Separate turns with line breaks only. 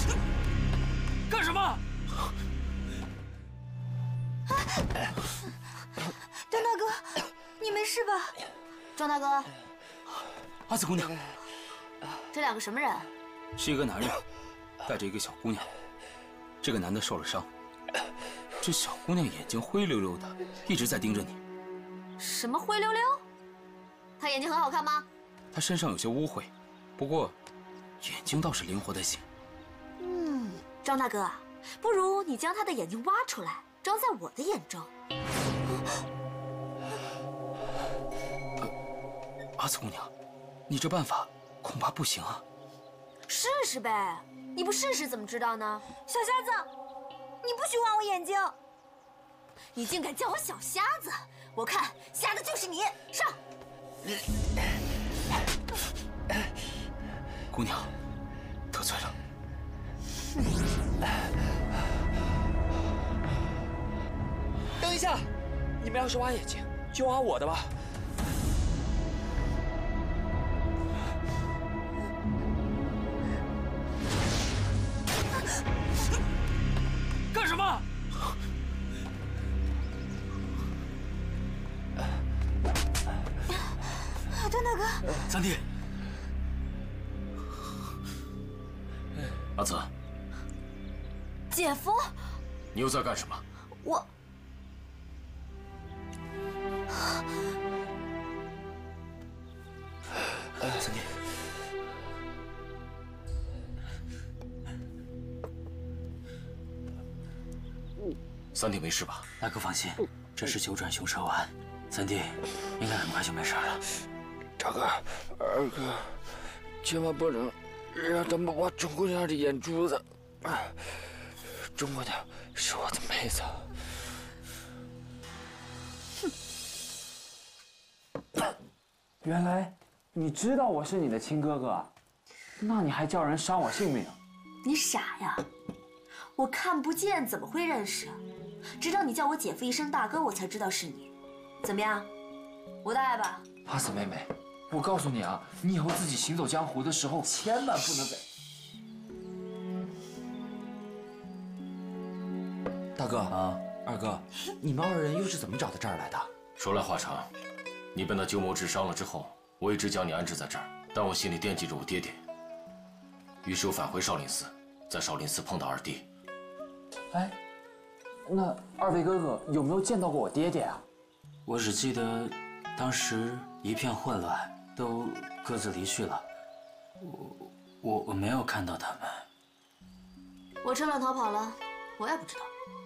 干什么？
张大哥，你没事吧？
庄大哥，
阿紫姑娘，
这两个什么人？
是一个男人，带着一个小姑娘。这个男的受了伤，这小姑娘眼睛灰溜溜的，一直在盯着你。
什么灰溜溜？他眼睛很好看吗？
她身上有些污秽，不过眼睛倒是灵活得很。
庄大哥，不如你将他的眼睛挖出来，装在我的眼中。
阿紫姑娘，你这办法恐怕不行啊。
试试呗，你不试试怎么知道呢？
小瞎子，你不许挖我眼睛！
你竟敢叫我小瞎子，我看瞎的就是你！上！
姑娘，得罪了。
等一下，你们要是挖眼睛，就挖我的吧。
干什么？
张大哥，
三弟，阿紫，
姐夫，
你又在干什么？
我
三弟，三弟没事吧？
大哥放心，这是九转凶蛇丸，三弟应该很快就没事了。
大哥、二哥，千万不能让他们挖钟姑娘的眼珠子。钟姑娘是我的妹子。
原来你知道我是你的亲哥哥啊？那你还叫人伤我性命？
你傻呀！我看不见，怎么会认识？直到你叫我姐夫一声大哥，我才知道是你。怎么样，我的爱吧？
阿紫妹妹，我告诉你啊，你以后自己行走江湖的时候，千万不能被……
大哥啊，二哥，你们二人又是怎么找到这儿来的？
说来话长，你被那鸠谋治伤了之后，我一直将你安置在这儿，但我心里惦记着我爹爹，于是我返回少林寺，在少林寺碰到二弟。
哎，那二位哥哥有没有见到过我爹爹啊？
我只记得当时一片混乱，都各自离去了。我没有看到他们。
我趁乱逃跑了，我也不知道。